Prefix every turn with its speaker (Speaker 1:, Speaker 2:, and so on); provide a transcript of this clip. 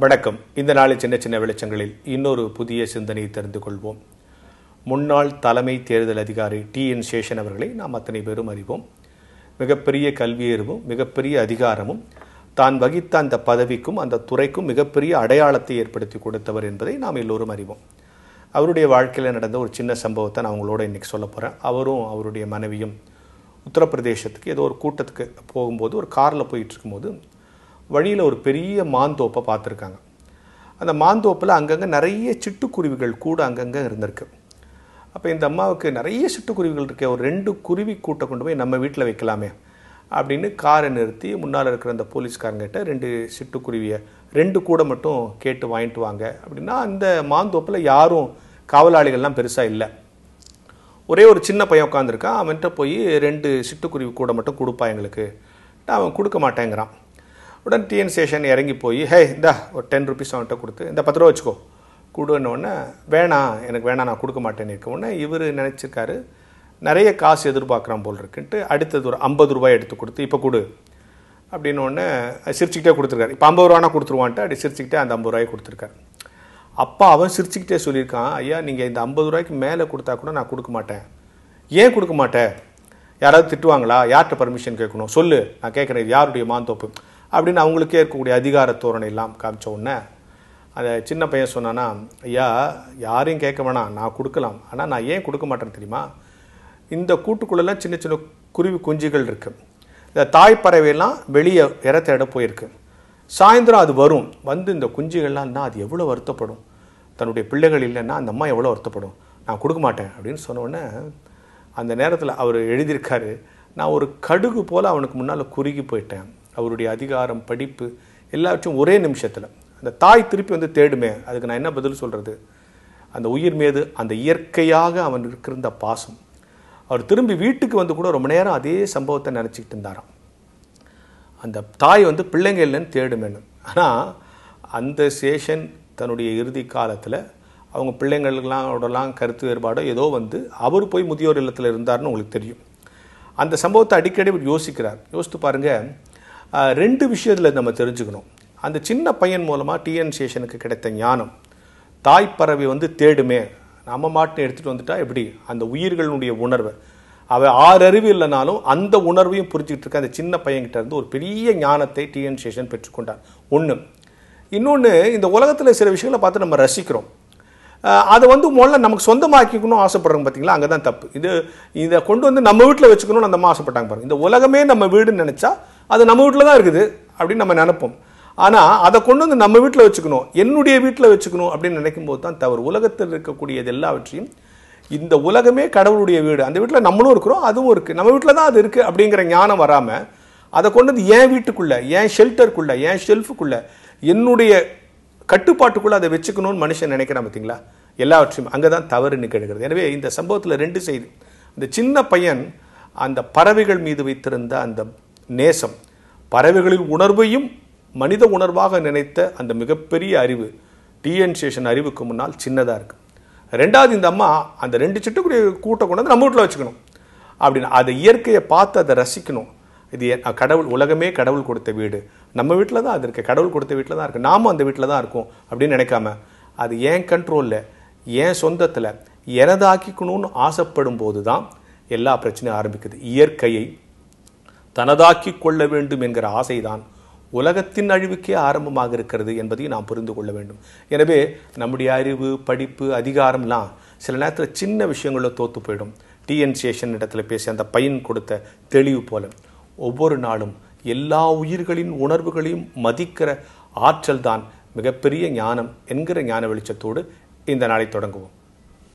Speaker 1: வணக்கம். இந்த நாளில் சின்ன சின்ன வெளிச்சங்களில் இன்னொரு புதிய சிந்தனையை தெரிந்து கொள்வோம். முன்னாள் தலைமை தேர்தல் அதிகாரி TN சேஷன் அவர்களை நாம் அத்தனை பேரும் அறிவோம். மிகப்பெரிய கல்வியறிவும் மிகப்பெரிய அதிகாரமும் தான் வகித்த அந்த பதவிக்கும் அந்த துறைக்கும் மிகப்பெரிய அடையாளத்தை ஏற்படுத்தி கொடுத்தவர் என்பதை நாம் எல்லோரும் அறிவோம். அவருடைய வாழ்க்கையில் நடந்த ஒரு சின்ன சம்பவத்தை நான் உங்களோட இன்றைக்கி சொல்ல போகிறேன். அவரும் அவருடைய மனைவியும் உத்தரப்பிரதேசத்துக்கு ஏதோ ஒரு கூட்டத்துக்கு போகும்போது ஒரு காரில் போயிட்டு இருக்கும்போது வழியில் ஒரு பெரிய மாந்தோப்பை பார்த்துருக்காங்க. அந்த மாந்தோப்பில் அங்கங்கே நிறைய சிட்டுக்குருவிகள் கூட அங்கங்கே இருந்திருக்கு. அப்போ இந்த அம்மாவுக்கு நிறைய சிட்டுக்குருவிகள் இருக்கே, ஒரு 2 குருவி கூட்டை கொண்டு போய் நம்ம வீட்டில் வைக்கலாமே அப்படின்னு காரை நிறுத்தி முன்னால் இருக்கிற அந்த போலீஸ்காரங்கிட்ட 2 சிட்டுக்குருவியை 2 கூட மட்டும் கேட்டு வாங்கிட்டு வாங்க அப்படின்னா, அந்த மாந்தோப்பில் யாரும் காவலாளிகள்லாம் பெருசாக இல்லை. ஒரே ஒரு சின்ன பையன் உட்காந்துருக்கான். அவன்கிட்ட போய் 2 சிட்டுக்குருவி கூட மட்டும் கொடுப்பா எங்களுக்கு, அவன் கொடுக்க மாட்டேங்கிறான். உடனே TN சேஷன் இறங்கி போய் இந்தா ஒரு 10 ருபீஸ் அவன்கிட்ட கொடுத்து இந்த 10 ரூபா வச்சுக்கோ கொடுன்னொடனே, வேணாம் எனக்கு வேணாம் நான் கொடுக்க மாட்டேன்னு இருக்க உடனே இவர் நினச்சிருக்காரு நிறைய காசு எதிர்பார்க்குறான் போல் இருக்குன்ட்டு அடுத்தது ஒரு 50 ரூபாய் எடுத்து கொடுத்து இப்போ கொடு அப்படின்னு ஒன்று சிரிச்சுக்கிட்டே கொடுத்துருக்காரு. இப்போ 50 ரூபானா கொடுத்துருவான்ட்டு அப்படி சிரிச்சுக்கிட்டே அந்த 50 ரூபாய் கொடுத்துருக்காரு. அப்போ அவன் சிரிச்சுக்கிட்டே சொல்லியிருக்கான், ஐயா நீங்கள் இந்த 50 ரூபாய்க்கு மேலே கொடுத்தா கூட நான் கொடுக்க மாட்டேன். ஏன் கொடுக்க மாட்டேன்? யாராவது திட்டுவாங்களா? யார்கிட்ட பர்மிஷன் கேட்கணும் சொல்லு, நான் கேட்குறேன் இது யாருடைய மாந்தோப்பு அப்படின்னு அவங்களுக்கே இருக்கக்கூடிய அதிகார தோரணை எல்லாம் காமிச்ச உடனே அந்த சின்ன பையன் சொன்னான்னா, ஐயா யாரையும் கேட்க வேணாம், நான் கொடுக்கலாம். ஆனால் நான் ஏன் கொடுக்க மாட்டேன்னு தெரியுமா? இந்த கூட்டுக்குள்ளெல்லாம் சின்ன சின்ன குருவி குஞ்சுகள் இருக்குது. இந்த தாய்ப்பறவையெல்லாம் வெளியே இற தேட போயிருக்கு. சாயந்தரம் அது வரும், வந்து இந்த குஞ்சுகள்லாம்னா அது எவ்வளோ வருத்தப்படும். தன்னுடைய பிள்ளைகள் இல்லைன்னா அந்த அம்மா எவ்வளோ வருத்தப்படும். நான் கொடுக்க மாட்டேன் அப்படின்னு சொன்ன உடனே அந்த நேரத்தில் அவர் எழுதியிருக்காரு, நான் ஒரு கடுகு போல் அவனுக்கு முன்னால் குறுகி போயிட்டேன். அவருடைய அதிகாரம் படிப்பு எல்லாவற்றும் ஒரே நிமிஷத்தில் அந்த தாய் திருப்பி வந்து தேடுமே, அதுக்கு நான் என்ன பதில் சொல்கிறது? அந்த உயிர் மீது அந்த இயற்கையாக அவன் இருக்கிற பாசம். அவர் திரும்பி வீட்டுக்கு வந்து கூட ரொம்ப நேரம் அதே சம்பவத்தை நினச்சிக்கிட்டு இருந்தாராம். அந்த தாய் வந்து பிள்ளைங்க இல்லைன்னு தேடுமேன்னு. ஆனால் அந்த சேஷன் தன்னுடைய இறுதி காலத்தில் அவங்க பிள்ளைங்களுக்கெல்லாம் கருத்து வேறுபாடோ ஏதோ வந்து அவர் போய் முதியோர் இல்லத்தில் இருந்தார்னு உங்களுக்கு தெரியும். அந்த சம்பவத்தை அடிக்கடி யோசிக்கிறார். யோசித்து பாருங்கள், 2 விஷயத்தில் நம்ம தெரிஞ்சுக்கணும். அந்த சின்ன பையன் மூலமாக TN சேஷனுக்கு கிடைத்த ஞானம், தாய்ப்பறவை வந்து தேடுமே, நம்ம மாட்டினை எடுத்துகிட்டு வந்துட்டா எப்படி அந்த உயிர்களுடைய உணர்வை அவள் 6 அறிவு இல்லைனாலும் அந்த உணர்வையும் புரிஞ்சுக்கிட்டு இருக்க அந்த சின்ன பையன்கிட்ட இருந்து ஒரு பெரிய ஞானத்தை TN சேஷன் பெற்றுக்கொண்டார். ஒன்று. இன்னொன்று, இந்த உலகத்தில் சில விஷயங்களை பார்த்து நம்ம ரசிக்கிறோம். அதை வந்து முதல்ல நமக்கு சொந்தமாக்கிக்கணும் ஆசைப்படுறோங்க. பார்த்தீங்களா, அங்கே தான் தப்பு. இதை கொண்டு வந்து நம்ம வீட்டில் வச்சுக்கணும்னு அந்த அம்மா ஆசைப்பட்டாங்க பாருங்க. இந்த உலகமே நம்ம வீடுன்னு நினச்சா அது நம்ம வீட்டில் தான் இருக்குது அப்படின்னு நம்ம நினைப்போம். ஆனால் அதை கொண்டு வந்து நம்ம வீட்டில் வச்சுக்கணும், என்னுடைய வீட்டில் வச்சுக்கணும் அப்படின்னு நினைக்கும் போது தான் தவறு. உலகத்தில் இருக்கக்கூடியது எல்லாவற்றையும் இந்த உலகமே கடவுளுடைய வீடு, அந்த வீட்டில் நம்மளும் இருக்கிறோம், அதுவும் இருக்குது, நம்ம வீட்டில் தான் அது இருக்குது அப்படிங்கிற ஞானம் வராமல் அதை கொண்டு வந்து என் வீட்டுக்குள்ளே, என் ஷெல்டருக்குள்ளே, என் ஷெல்ஃபுக்குள்ளே, என்னுடைய கட்டுப்பாட்டுக்குள்ளே அதை வச்சுக்கணும்னு மனுஷன் நினைக்கிறான். பார்த்தீங்களா, எல்லாவற்றையும் அங்கே தான் தவறு நிகழ்கிறது. எனவே இந்த சம்பவத்தில் 2 செய்தி. இந்த சின்ன பையன் அந்த பறவைகள் மீது வைத்திருந்த அந்த நேசம், பறவைகளின் உணர்வையும் மனித உணர்வாக நினைத்த அந்த மிகப்பெரிய அறிவு TN சேஷன் அறிவுக்கு முன்னால் சின்னதாக இருக்குது. 2வது, இந்த அம்மா அந்த 2 சிட்டுக்குருவி கூட்டை கொண்டு வந்து நம்ம வீட்டில் வச்சுக்கணும் அப்படின்னு அதை இயற்கையை பார்த்து அதை ரசிக்கணும். இது கடவுள், உலகமே கடவுள் கொடுத்த வீடு, நம்ம வீட்டில் தான் அது இருக்குது, கடவுள் கொடுத்த வீட்டில் தான் இருக்குது, நாமும் அந்த வீட்டில் தான் இருக்கோம் அப்படின்னு நினைக்காம அது ஏன் கண்ட்ரோலில், ஏன் சொந்தத்தில் எனதாக்கிக்கணும்னு ஆசைப்படும் போது தான் எல்லா பிரச்சனையும் ஆரம்பிக்குது. இயற்கையை தனதாக்கி கொள்ள வேண்டும் என்கிற ஆசைதான் உலகத்தின் அழிவுக்கே ஆரம்பமாக இருக்கிறது என்பதையும் நாம் புரிந்து கொள்ள வேண்டும். எனவே நம்முடைய அறிவு, படிப்பு, அதிகாரம்லாம் சில நேரத்தில் சின்ன விஷயங்களில் தோற்று போயிடும். TN சேஷன் இடத்துல பேசி அந்த பையன் கொடுத்த தெளிவு போல ஒவ்வொரு நாளும் எல்லா உயிர்களின் உணர்வுகளையும் மதிக்கிற ஆற்றல் தான் மிகப்பெரிய ஞானம் என்கிற ஞான வெளிச்சத்தோடு இந்த நாளை தொடங்குவோம்.